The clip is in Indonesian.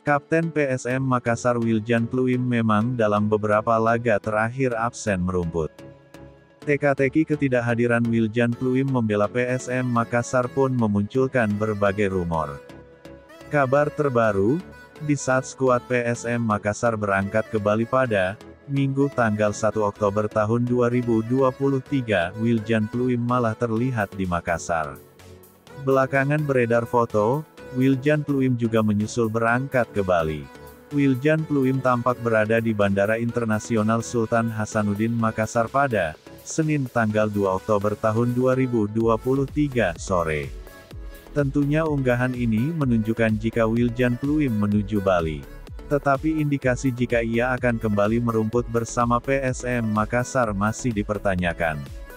Kapten PSM Makassar Wiljan Pluim memang dalam beberapa laga terakhir absen merumput. Teka-teki ketidakhadiran Wiljan Pluim membela PSM Makassar pun memunculkan berbagai rumor. Kabar terbaru, di saat skuad PSM Makassar berangkat ke Bali pada Minggu tanggal 1 Oktober tahun 2023, Wiljan Pluim malah terlihat di Makassar. Belakangan beredar foto, Wiljan Pluim juga menyusul berangkat ke Bali. Wiljan Pluim tampak berada di Bandara Internasional Sultan Hasanuddin Makassar pada Senin tanggal 2 Oktober tahun 2023 sore. Tentunya unggahan ini menunjukkan jika Wiljan Pluim menuju Bali. Tetapi indikasi jika ia akan kembali merumput bersama PSM Makassar masih dipertanyakan.